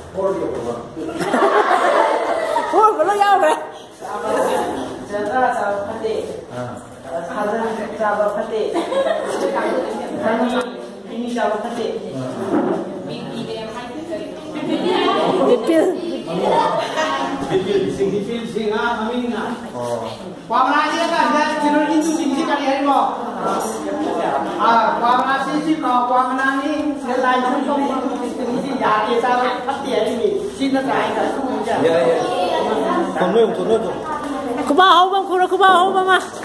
Phôi của nó nhau rồi. Jangan sahabat hati. Ada sahabat hati. Ini sahabat hati. Sing amin na. Pamrasi kan chiro indu sing kali hari mo. Pamrasi si pamrani selai sing ya ke sahabat hati hari ni. Sing na kai ka tu ja. Ya ya. Không nuôi không nuôi không. Kumahaw bang, kumahaw bang ma.